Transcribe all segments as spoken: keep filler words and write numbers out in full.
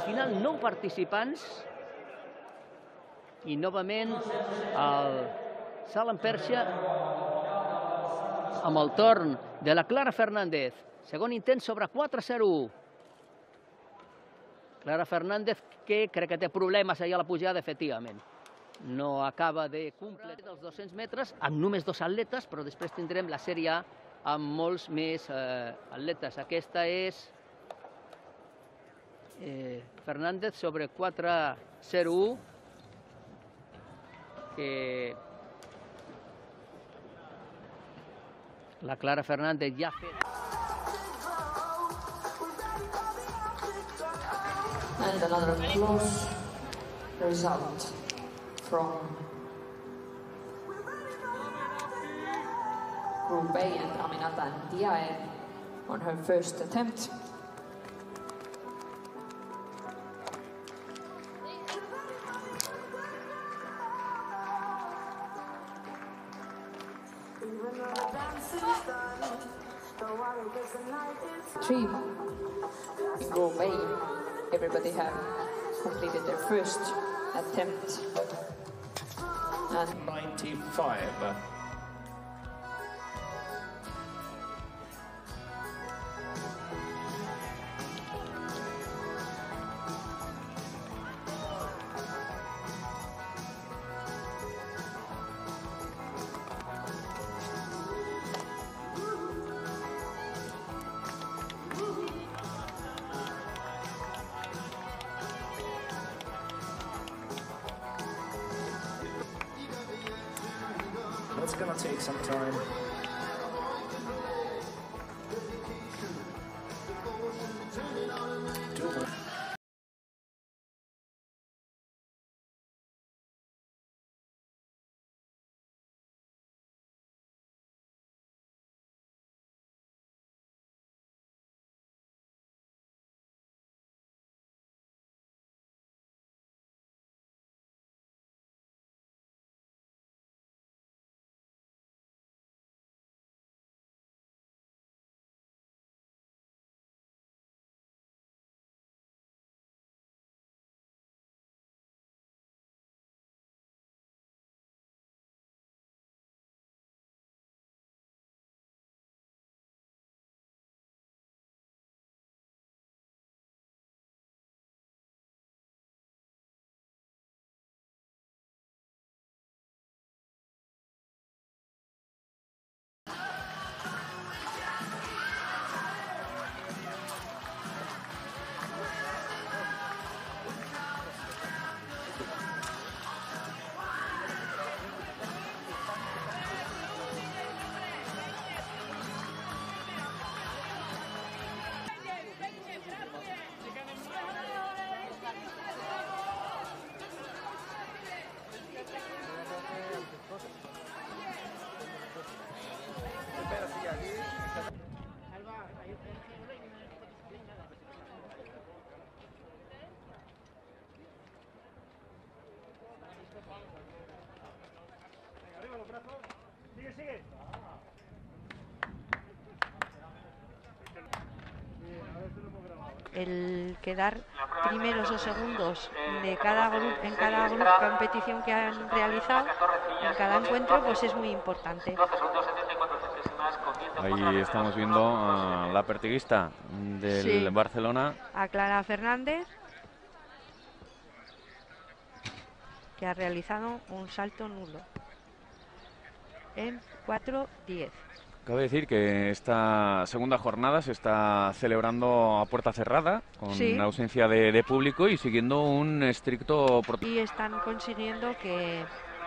final nou participants i novament el salt en perxa amb el torn de la Clara Fernández. Segon intent sobre quatre zero u. Clara Fernández, que crec que té problemes allà a la pujada, efectivament. No acaba de completar els dos-cents metres amb només dos atletes, però després tindrem la sèrie A amb molts més eh, atletes. Aquesta és eh, Fernández sobre quatre zero u, que la Clara Fernández ja ha fet. And another close result from Group A and Aminata Ndiaye on her first attempt. Three. In Group A, everybody have completed their first attempt. And ninety-five. It's gonna take some time. El quedar primeros o segundos de cada grupo, en cada grupo, competición que han realizado, en cada encuentro, pues es muy importante. Ahí estamos viendo a la pertiguista del Sí, Barcelona, a Clara Fernández, que ha realizado un salto nulo en cuatro diez. Cabe decir que esta segunda jornada se está celebrando a puerta cerrada, con Sí. ausencia de, de público y siguiendo un estricto protocolo. Y están consiguiendo que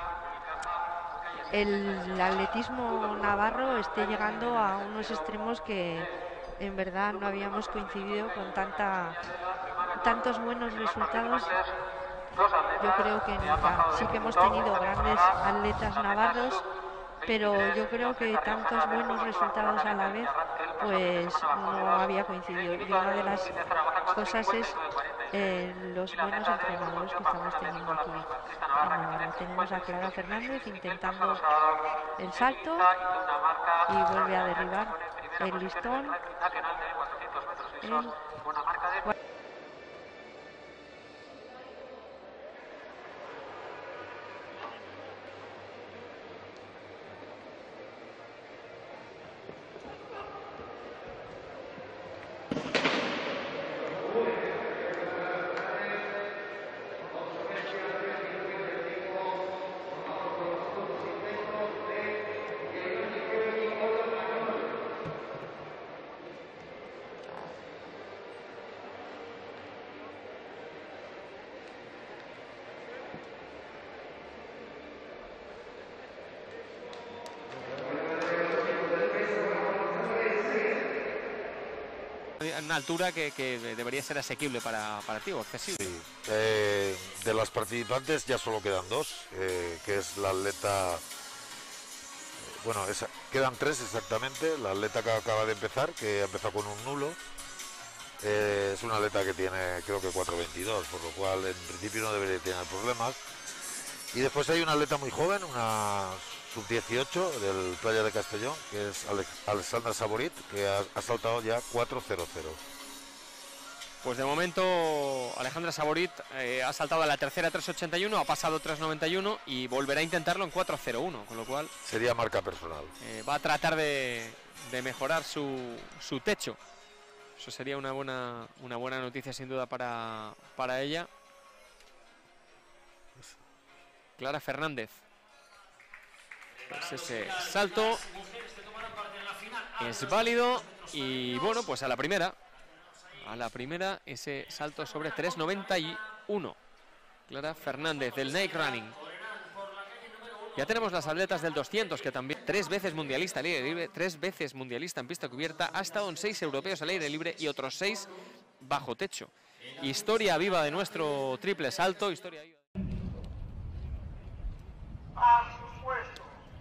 el atletismo navarro esté llegando a unos extremos que en verdad no habíamos coincidido con tanta, tantos buenos resultados. Yo creo que nunca. Sí que hemos tenido grandes atletas navarros, pero yo creo que tantos buenos resultados a la vez pues no había coincidido. Y una de las cosas es eh, los buenos entrenadores que estamos teniendo aquí en Navarra. Tenemos a Clara Fernández intentando el salto y vuelve a derribar el listón. En En una altura que, que debería ser asequible para, para ti o accesible. Sí. Eh, de las participantes ya solo quedan dos, eh, que es la atleta... Bueno, esa, quedan tres exactamente. La atleta que acaba de empezar, que ha empezado con un nulo, eh, es una atleta que tiene creo que cuatro veintidós, por lo cual en principio no debería tener problemas. Y después hay una atleta muy joven, una sub dieciocho del Playa de Castellón, que es Ale Alexandra Saborit, que ha, ha saltado ya cuatro cero cero. Pues de momento Alejandra Saborit eh, ha saltado a la tercera tres ochenta y uno, ha pasado tres noventa y uno y volverá a intentarlo en cuatro cero uno, con lo cual... Sería marca personal. Eh, va a tratar de, de mejorar su, su techo. Eso sería una buena, una buena noticia sin duda para, para ella. Clara Fernández. Pues ese salto es válido y bueno, pues a la primera. A la primera, ese salto sobre tres noventa y uno. Clara Fernández, del Nike Running. Ya tenemos las atletas del doscientos, que también tres veces mundialista al aire libre, tres veces mundialista en pista cubierta, ha estado en seis europeos al aire libre y otros seis bajo techo. Historia viva de nuestro triple salto. Historia viva. A sus puestos.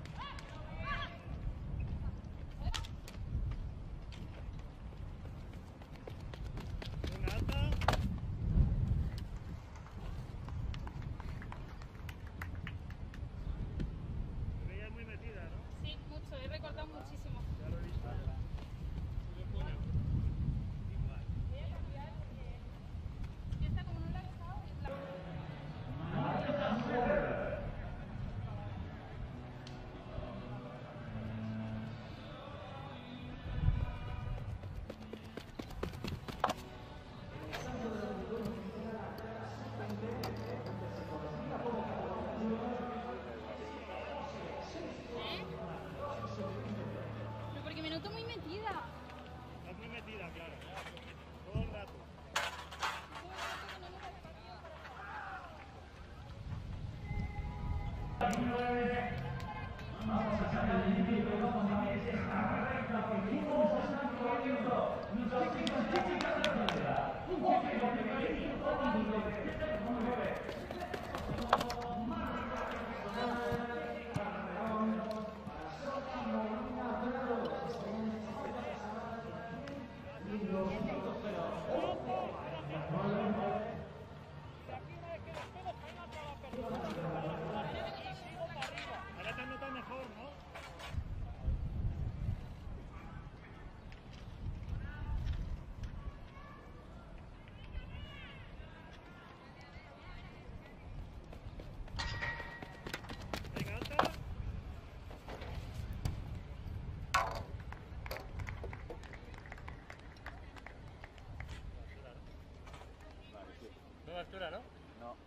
Nueva altura, ¿no? No.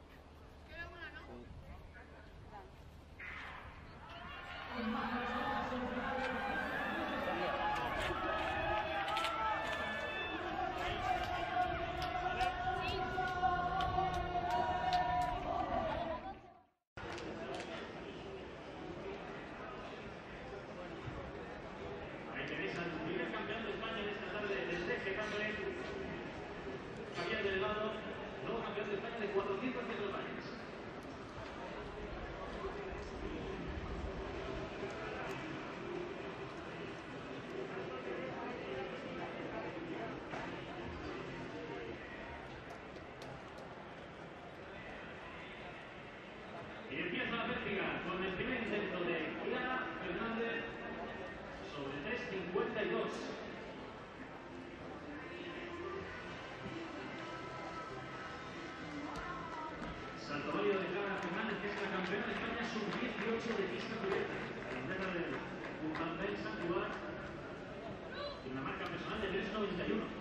Ahí tenéis al primer campeón de España de esta tarde del D G Cambre, Javier Delgado, nuevo campeón de España de cuatrocientos metros valles. Y empieza la pértiga con el primer intento de Clara Fernández sobre tres cincuenta y dos. Salto válido de Clara Fernández, que es la campeona de España sub dieciocho de pista cubierta. Candela del Bucambel Santiago, y una marca personal de tres noventa y uno.